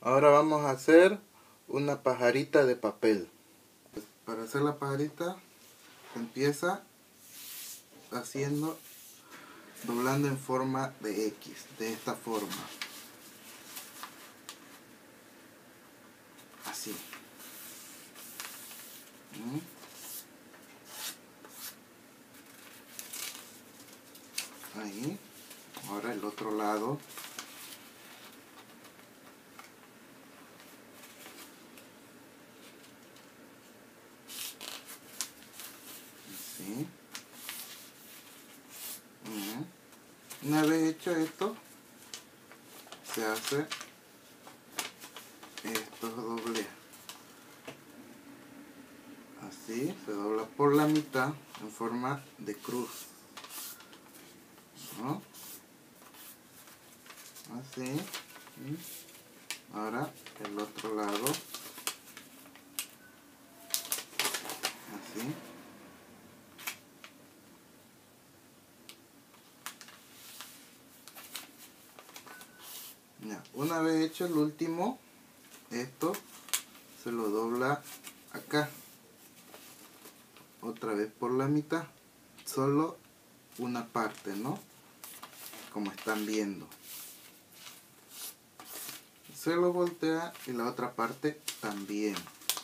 Ahora vamos a hacer una pajarita de papel. Para hacer la pajarita empieza doblando en forma de X, de esta forma. Así. Ahí. Ahora el otro lado. Así. Una vez hecho esto, se hace estos dobleces. Así, se dobla por la mitad en forma de cruz, ¿no? Así. Ahora el otro lado. Así. Ya, una vez hecho el último, esto se lo dobla acá. Otra vez por la mitad. Solo una parte, ¿no? Como están viendo. Se lo voltea y la otra parte también.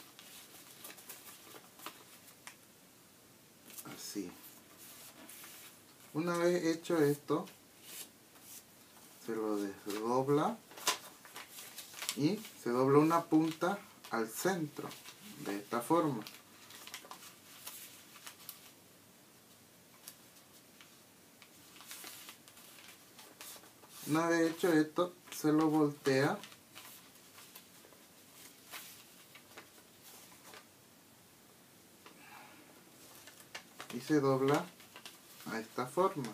Así. Una vez hecho esto, se lo desdobla y se dobla una punta al centro, de esta forma. Una vez hecho esto, se lo voltea y se dobla a esta forma.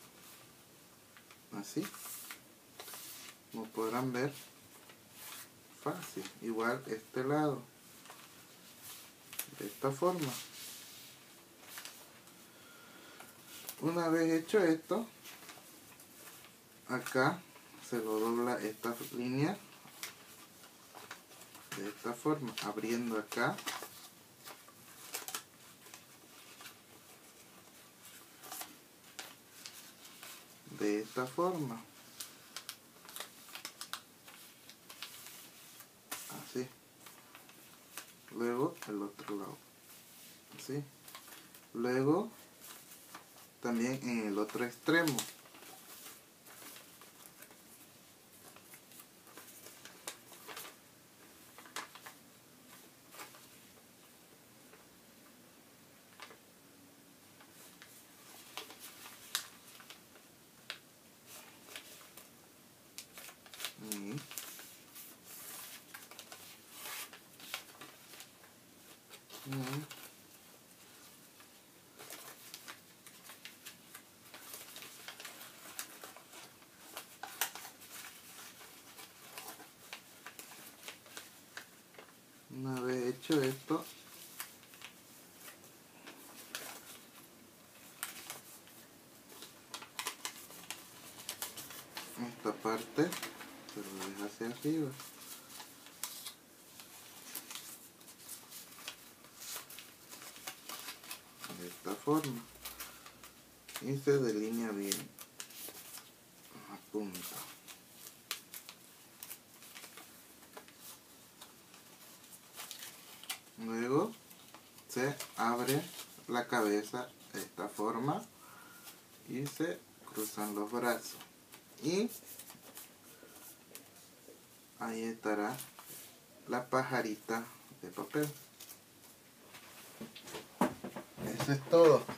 Así. Como podrán ver, fácil. Igual este lado. De esta forma. Una vez hecho esto, acá se lo dobla esta línea de esta forma, abriendo acá. De esta forma. Así. Luego el otro lado. Así. Luego también en el otro extremo. Una vez hecho esto, esta parte se lo deja hacia arriba. De esta forma. Y se delinea bien la punta. Luego se abre la cabeza de esta forma y se cruzan los brazos. Y ahí estará la pajarita de papel. Eso es todo.